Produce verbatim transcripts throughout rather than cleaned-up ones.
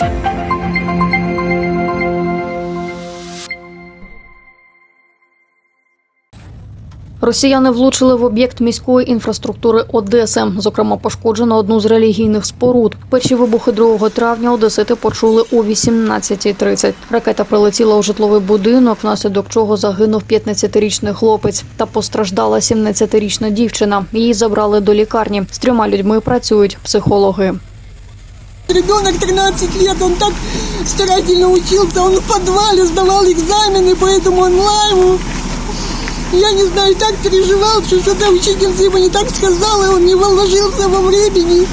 Росіяни влучили в об'єкт міської інфраструктури Одеси. Зокрема, пошкоджено одну з релігійних споруд. Перші вибухи другого травня одесити почули о вісімнадцятій тридцять. Ракета прилетіла у житловий будинок, внаслідок чого загинув п'ятнадцятирічний хлопець та постраждала сімнадцятирічна дівчина. Її забрали до лікарні. З трьома людьми працюють психологи. Ребенок тринадцать лет, он так старательно учился, он в подвале сдавал экзамены по этому онлайну. Я не знаю, так переживал, что что-то учительница ему не так сказала, он не вложился во времени.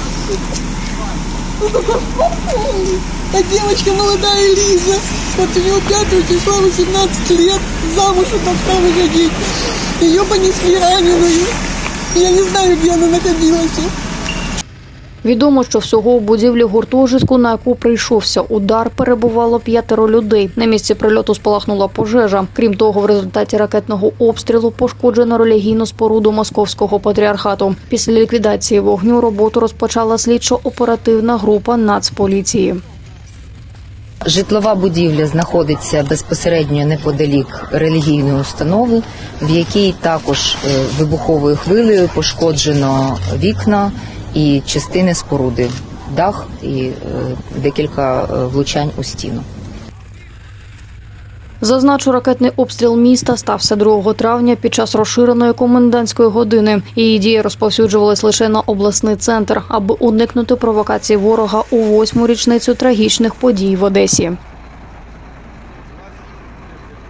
А девочка молодая Лиза, вот у него пятого числа восемнадцать лет, замуж должна выходить. Ее понесли раненую. Я не знаю, где она находилась. Відомо, що всього у будівлі гуртожитку, на яку прийшовся удар, перебувало п'ятеро людей. На місці прильоту спалахнула пожежа. Крім того, в результаті ракетного обстрілу пошкоджено релігійну споруду Московського патріархату. Після ліквідації вогню роботу розпочала слідчо-оперативна група Нацполіції. Житлова будівля знаходиться безпосередньо неподалік релігійної установи, в якій також вибуховою хвилею пошкоджено вікна і частини споруди, дах і е, декілька влучань у стіну. Зазначу, ракетний обстріл міста стався другого травня під час розширеної комендантської години. Її дії розповсюджувались лише на обласний центр, аби уникнути провокації ворога у восьму річницю трагічних подій в Одесі.